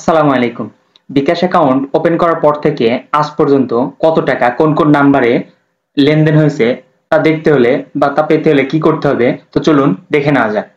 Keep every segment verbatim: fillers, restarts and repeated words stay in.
আসসালামু আলাইকুম। বিকাশ account open করার পর থেকে আজ পর্যন্ত কত টাকা কোন কোন নাম্বারে লেনদেন হয়েছে তা দেখতে হলে বা তা পেতে হলে কি করতে হবে, তো চলুন দেখে নেওয়া যাক।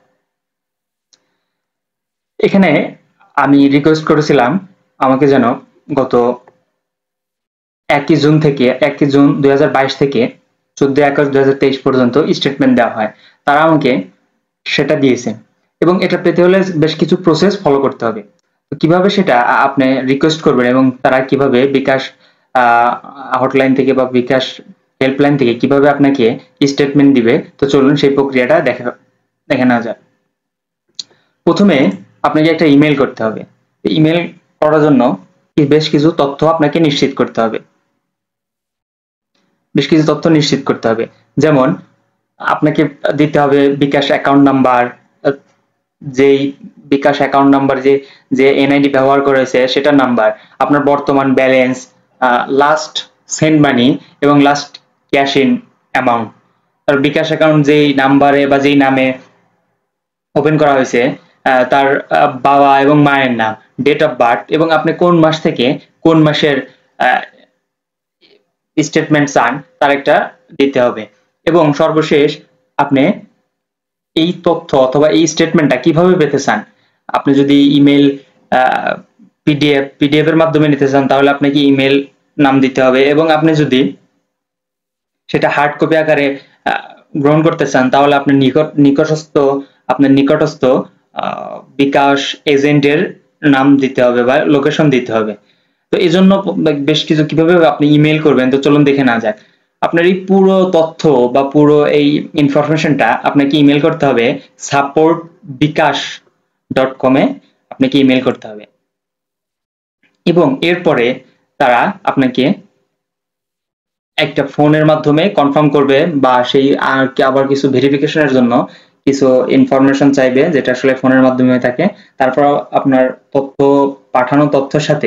এখানে আমি রিকোয়েস্ট করেছিলাম আমাকে যেন গত একই জুন থেকে একই জুন দুই হাজার বাইশ থেকে চোদ্দই আগস্ট দুই হাজার তেইশ পর্যন্ত স্টেটমেন্ট দেওয়া হয়। তারা আমাকে সেটা দিয়েছে এবং এটা পেতে হলে বেশ কিছু প্রসেস ফলো করতে হবে। তো কিভাবে সেটা আপনি রিকোয়েস্ট করবেন এবং তারা কিভাবে বিকাশ হটলাইন থেকে বা বিকাশ হেল্পলাইন থেকে কিভাবে আপনাকে স্টেটমেন্ট দিবে, তো চলুন সেই প্রক্রিয়াটা দেখা দেখে নেওয়া যাক। প্রথমে আপনাকে একটা ইমেল করতে হবে। ইমেল করার জন্য বেশ কিছু তথ্য আপনাকে নিশ্চিত করতে হবে বেশ কিছু তথ্য নিশ্চিত করতে হবে যেমন আপনাকে দিতে হবে বিকাশ অ্যাকাউন্ট নাম্বার, যেই বিকাশ অ্যাকাউন্ট নাম্বার যে যে এনআইডি ব্যবহার করেছে সেটার নাম্বার, আপনার বর্তমান ব্যালেন্স, লাস্ট সেন্ড মানি এবং লাস্ট ক্যাশ ইন অ্যামাউন্ট। আর বিকাশ অ্যাকাউন্ট যেই নাম্বারে বা যেই নামে ওপেন করা হয়েছে তার বাবা এবং মায়ের নাম, ডেট অফ বার্থ এবং আপনি কোন মাস থেকে কোন মাসের স্টেটমেন্ট চান তার একটা দিতে হবে। এবং সর্বশেষ আপনি এই তথ্য অথবা এই স্টেটমেন্টটা কিভাবে পেতে চান। আপনি যদি ইমেল, পিডিএফ পিডিএফ এর মাধ্যমে নিতে চান তাহলে আপনাকে ইমেল নাম দিতে হবে এবং আপনি যদি সেটা হার্ড কপি আকারে গ্রহণ করতে চান তাহলে আপনি নিকট নিকটস্থ আপনার নিকটস্থ বিকাশ এজেন্টের নাম দিতে হবে বা লোকেশন দিতে হবে। তো এই জন্য বেশ কিছু কিভাবে আপনি ইমেল করবেন, তো চলুন দেখে না যাক। আপনার এই পুরো তথ্য বা পুরো এই ইনফরমেশনটা আপনাকে ইমেল করতে হবে সাপোর্ট বিকাশ ডট কম এ আপনাকে ইমেল করতে হবে এবং এরপরে তারা আপনাকে একটা ফোনের মাধ্যমে কনফার্ম করবে বা সেই আবার কিছু ভেরিফিকেশনের জন্য কিছু ইনফরমেশন চাইবে যেটা আসলে ফোনের মাধ্যমে থাকে। তারপর আপনার তথ্য পাঠানো তথ্যের সাথে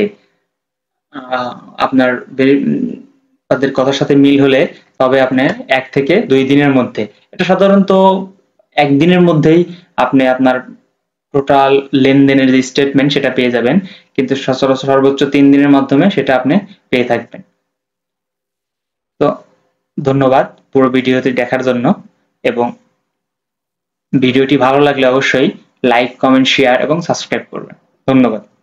আপনার তাদের কথার সাথে মিল হলে তবে আপনি এক থেকে দুই দিনের মধ্যে, এটা সাধারণত একদিনের মধ্যেই আপনি আপনার টোটাল লেনদেনের যে স্টেটমেন্ট সেটা পেয়ে যাবেন, কিন্তু সচরাচর সর্বোচ্চ তিন দিনের মাধ্যমে সেটা আপনি পেয়ে থাকবেন। তো ধন্যবাদ পুরো ভিডিওটি দেখার জন্য এবং ভিডিওটি ভালো লাগলে অবশ্যই লাইক, কমেন্ট, শেয়ার এবং সাবস্ক্রাইব করবেন। ধন্যবাদ।